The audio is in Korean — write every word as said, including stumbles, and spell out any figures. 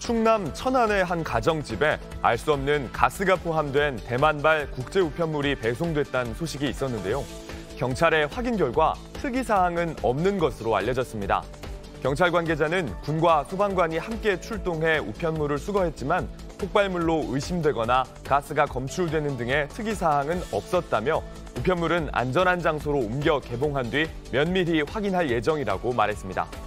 충남 천안의 한 가정집에 알 수 없는 가스가 포함된 대만발 국제 우편물이 배송됐다는 소식이 있었는데요. 경찰의 확인 결과 특이사항은 없는 것으로 알려졌습니다. 경찰 관계자는 군과 소방관이 함께 출동해 우편물을 수거했지만 폭발물로 의심되거나 가스가 검출되는 등의 특이사항은 없었다며 우편물은 안전한 장소로 옮겨 개봉한 뒤 면밀히 확인할 예정이라고 말했습니다.